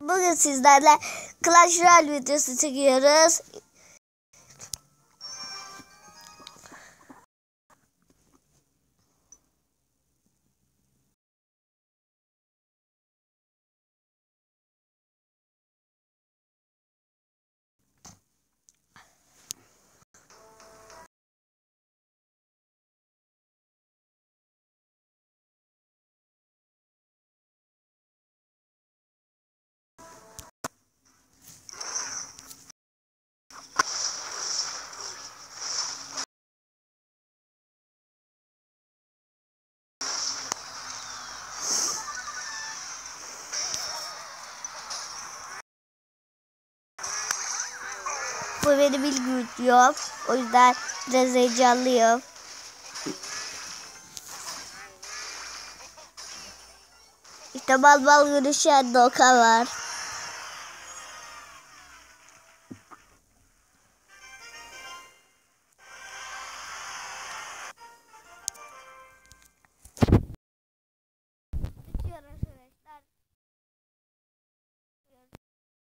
Bugün sizlerle Clash Royale videosu çekiyoruz. Bu benim ilk videom. O yüzden biraz heyecanlıyım. İşte bal bal görüşen Doka var.